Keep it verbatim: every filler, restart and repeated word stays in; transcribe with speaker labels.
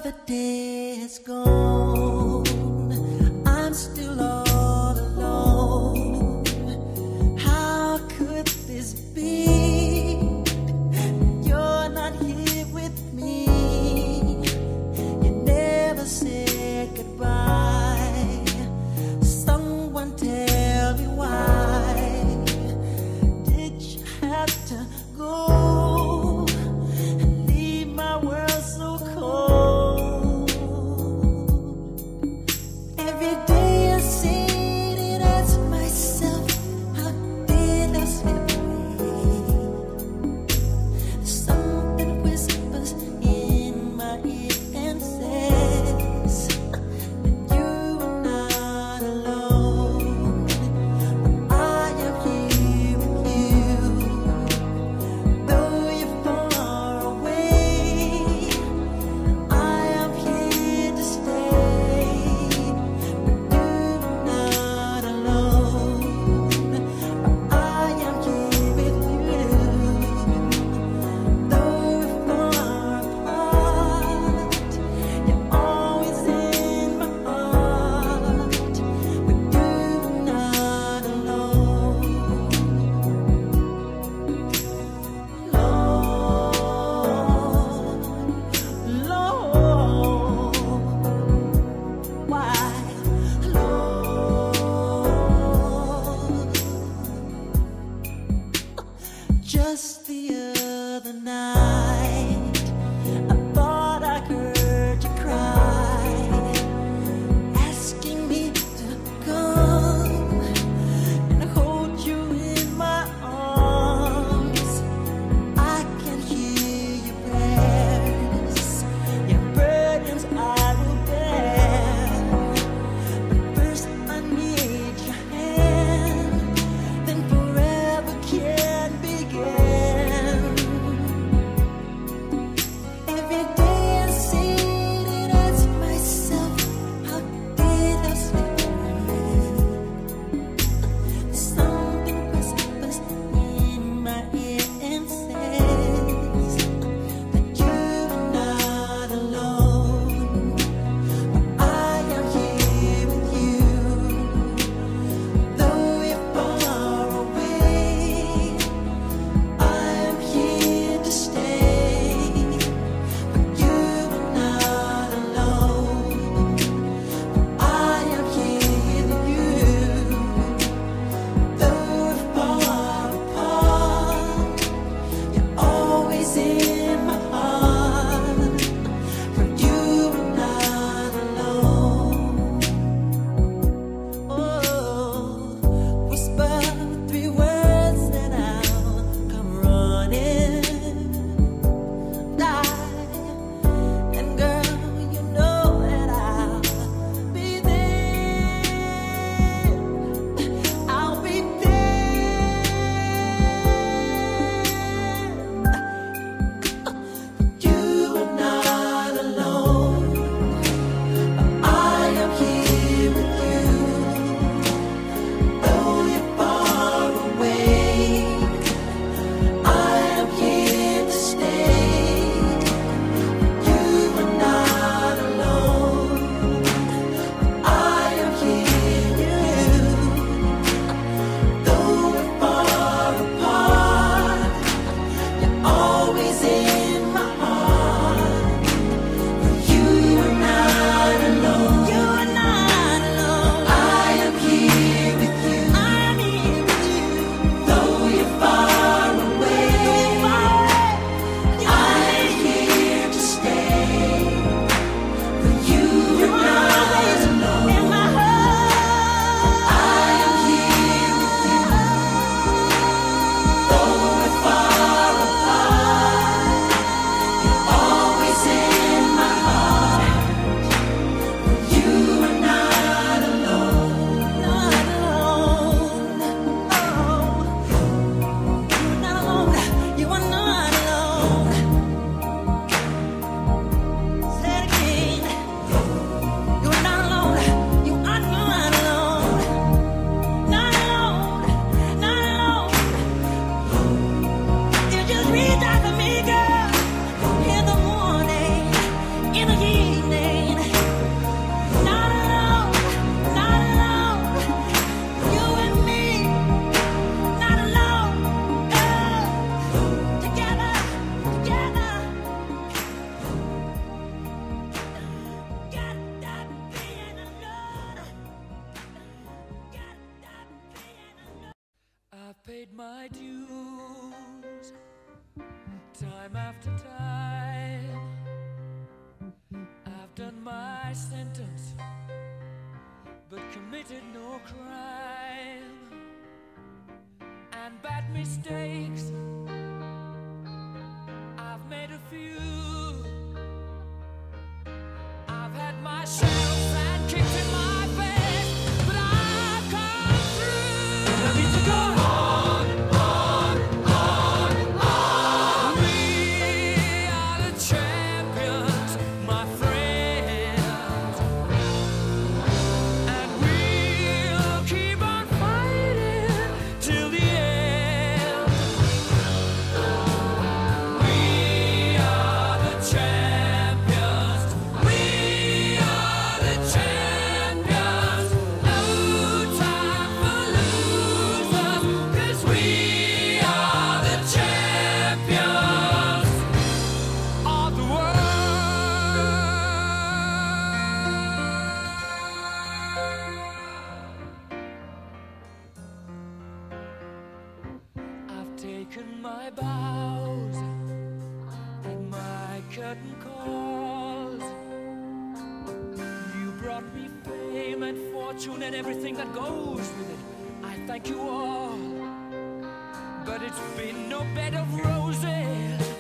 Speaker 1: the day is gone, I'm still all alone. How could this be? You're not here with me. You never said goodbye. Someone tell me why did you have to go and leave my world so cold? sentence, but committed no crime. And bad mistakes, I've made a few. I've had my shadows and kicks in my face, but I've come through. I need to go on, on, on, on. We are the champions, my friends, and we'll keep on fighting till the end. We are the champions. We are the champions. No time for losers, 'cause we are the champions of the world. I've taken my bows and my curtain calls. You brought me fame and fortune and everything that goes with it. I thank you all, but it's been no bed of roses.